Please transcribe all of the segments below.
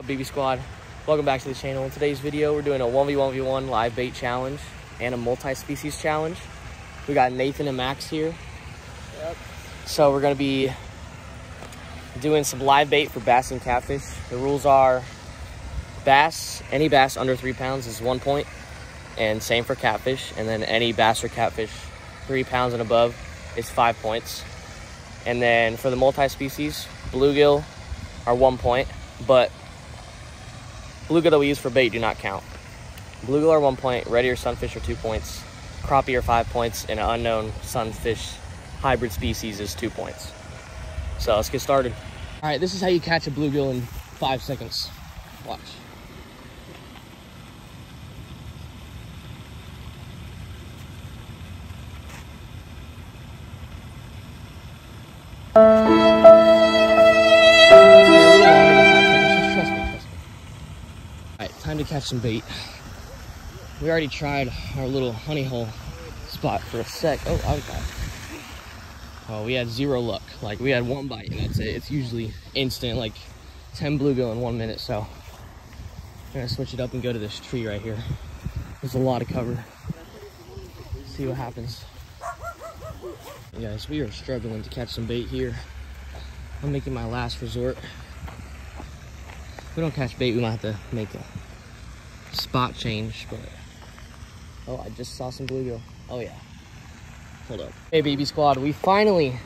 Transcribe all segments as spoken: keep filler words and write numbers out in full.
B B Squad? Welcome back to the channel. In today's video, we're doing a one v one v one live bait challenge and a multi-species challenge. We got Nathan and Max here. Yep. So we're gonna be doing some live bait for bass and catfish. The rules are bass, any bass under three pounds is one point, and same for catfish. And then any bass or catfish three pounds and above is five points. And then for the multi-species, bluegill are one point, but bluegill that we use for bait do not count. Bluegill are one point, red ear sunfish are two points, crappie are five points, and an unknown sunfish hybrid species is two points. So let's get started. All right, this is how you catch a bluegill in five seconds. Watch. Time to catch some bait. We already tried our little honey hole spot for a sec. Oh, I got it. Oh, we had zero luck. Like, we had one bite and that's it. It's usually instant, like ten bluegill in one minute. So I'm gonna switch it up and go to this tree right here. There's a lot of cover. See what happens. Hey guys, we are struggling to catch some bait here. I'm making my last resort. If we don't catch bait, we might have to make a spot change, but oh, I just saw some bluegill. Oh yeah, hold up. Hey B B Squad, we finally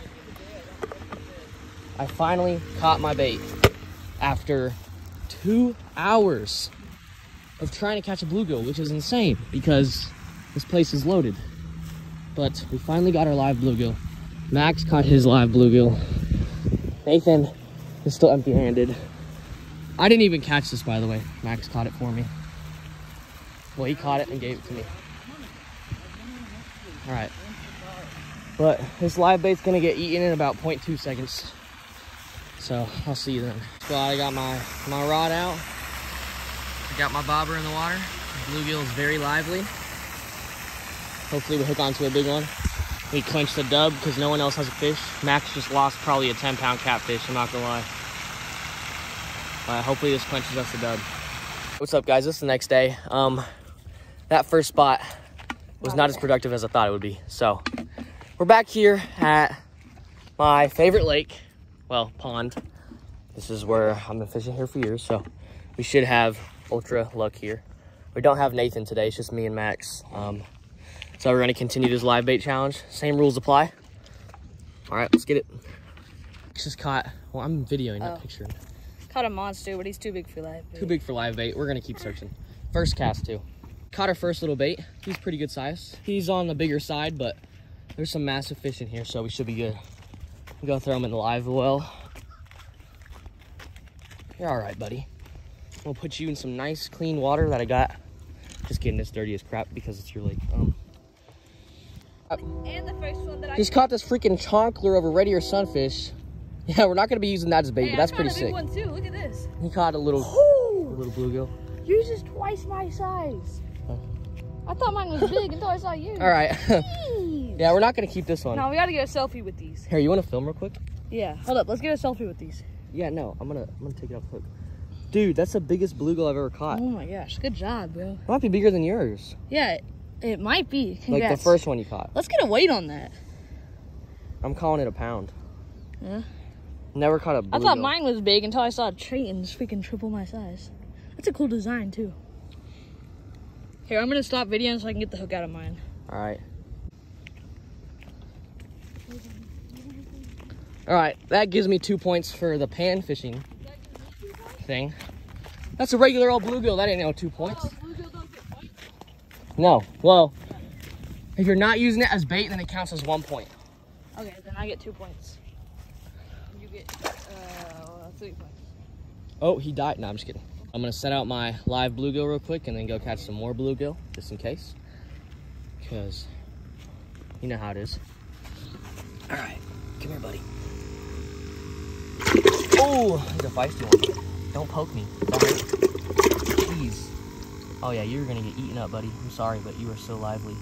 I finally caught my bait after two hours of trying to catch a bluegill, which is insane because this place is loaded. But we finally got our live bluegill. Max caught his live bluegill. Nathan is still empty-handed. I didn't even catch this, by the way. Max caught it for me. Well, he caught it and gave it to me. All right. But this live bait's gonna get eaten in about zero point two seconds. So I'll see you then. So I got my, my rod out. I got my bobber in the water. The bluegill is very lively. Hopefully we hook onto a big one. We clinched the dub because no one else has a fish. Max just lost probably a ten pound catfish, I'm not gonna lie. Uh, hopefully this clinches us the dub. What's up, guys? This is the next day. Um, that first spot was not as productive as I thought it would be. So we're back here at my favorite lake, well, pond. This is where I've been fishing here for years, so we should have ultra luck here. We don't have Nathan today, it's just me and Max. Um, so we're gonna continue this live bait challenge. Same rules apply. All right, let's get it. Just caught, well, I'm videoing, not oh. picturing. Caught a monster, but he's too big for live bait. Too big for live bait. We're gonna keep searching. First cast too. Caught our first little bait. He's pretty good size. He's on the bigger side, but there's some massive fish in here, so we should be good. I'm gonna throw him in the live well. You're all right, buddy. We'll put you in some nice, clean water that I got. Just kidding, it's dirty as crap because it's your lake. Um, and the first one that I just caught this freaking chonkler of a red ear sunfish. Yeah, we're not gonna be using that as bait, hey, but that's I pretty caught a big sick. One too. Look at this. He caught a little, Ooh, a little bluegill. Yours is twice my size. Oh. I thought mine was big until I saw you. All right. Yeah, we're not gonna keep this one. No, we gotta get a selfie with these. Here, you wanna film real quick? Yeah, hold up. Let's get a selfie with these. Yeah, no, I'm gonna, I'm gonna take it off the hook. Dude, that's the biggest bluegill I've ever caught. Oh my gosh, good job, bro. It might be bigger than yours. Yeah, it, it might be. Congrats. Like the first one you caught. Let's get a weight on that. I'm calling it a pound. Yeah. Never caught a bluegill. I thought mine was big until I saw Trayton's freaking triple my size. That's a cool design too. Here, I'm gonna stop videoing so I can get the hook out of mine. All right. All right, that gives me two points for the pan fishing thing. That's a regular old bluegill. That ain't no two points. Oh, bluegill don't get points? No. Well, if you're not using it as bait, then it counts as one point. Okay, then I get two points. You get uh, three points. Oh, he died. No, I'm just kidding. I'm gonna set out my live bluegill real quick and then go catch some more bluegill, just in case. Because you know how it is. All right, come here, buddy. Oh, he's a feisty one. Don't poke me. Sorry. Jeez. Oh yeah, you're gonna get eaten up, buddy. I'm sorry, but you are so lively.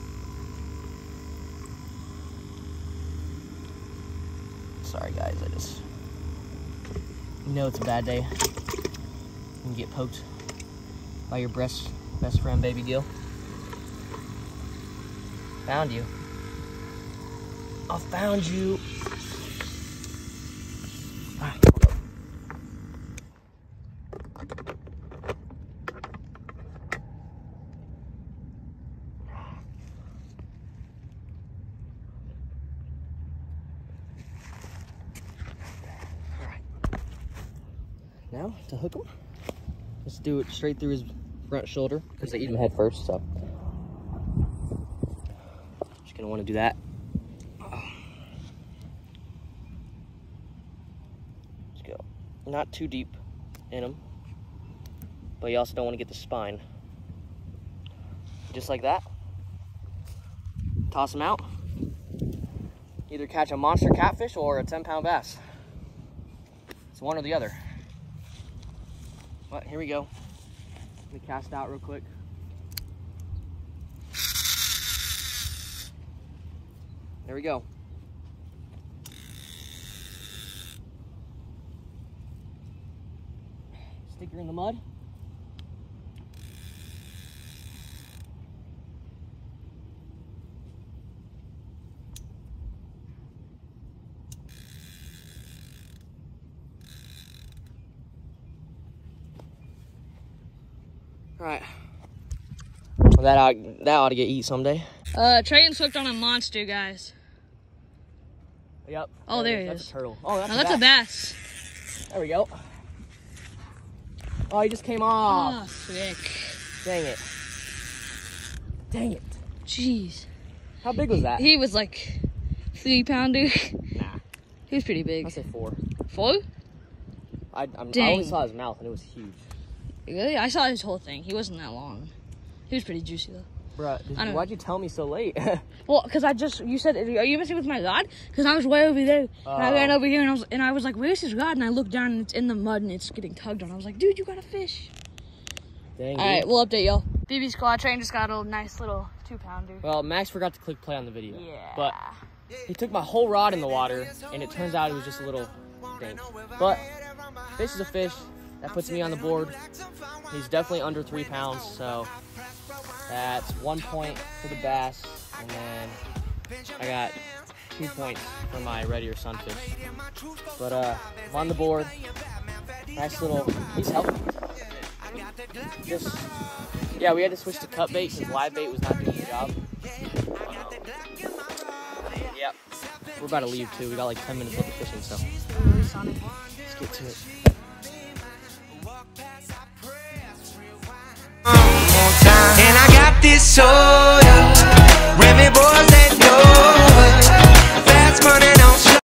Sorry guys, I just, you know it's a bad day. can get poked by your best, best friend, baby Gil. Found you. I found you. All right, hold up. All right. Now to hook him, let's do it straight through his front shoulder because they eat him head first. So just gonna want to do that. Not too deep in them, but you also don't want to get the spine. Just like that. Toss them out. Either catch a monster catfish or a ten pound bass. It's one or the other. But here we go. Let me cast out real quick. There we go. Stick her in the mud. All right. Well, that ought, that ought to get eat someday. Uh, Trayton's hooked on a monster, guys. Yep. Oh, there, there it he is. is. That's a turtle. Oh, that's, no, a, that's bass. a bass. There we go. Oh, he just came off. Oh, sick. Dang it. Dang it. Jeez. How big was that? He was like three pounder. Nah. He was pretty big. I'd say four. Four? I, I'm, I Dang. only saw his mouth and it was huge. Really? I saw his whole thing. He wasn't that long. He was pretty juicy though. Bruh, did I you, don't why'd you tell me so late? Well, because I just, you said, are you messing with my rod? Because I was way over there. Oh. And I ran over here and I was and I was like, where's his rod? And I looked down and it's in the mud and it's getting tugged on. I was like, dude, you got a fish. Dang, All right, dude. we'll update y'all. B B Squad Train just got a nice little two pounder. Well, Max forgot to click play on the video. Yeah. But he took my whole rod in the water and it turns out it was just a little thing. But fish is a fish. That puts me on the board. He's definitely under three pounds, so that's one point for the bass, and then I got two points for my red ear sunfish. But uh, I'm on the board. Nice little, he's healthy. Just, yeah, we had to switch to cut bait because live bait was not doing the job. Yep, we're about to leave too. We got like ten minutes left of fishing, so let's get to it. And I got this soul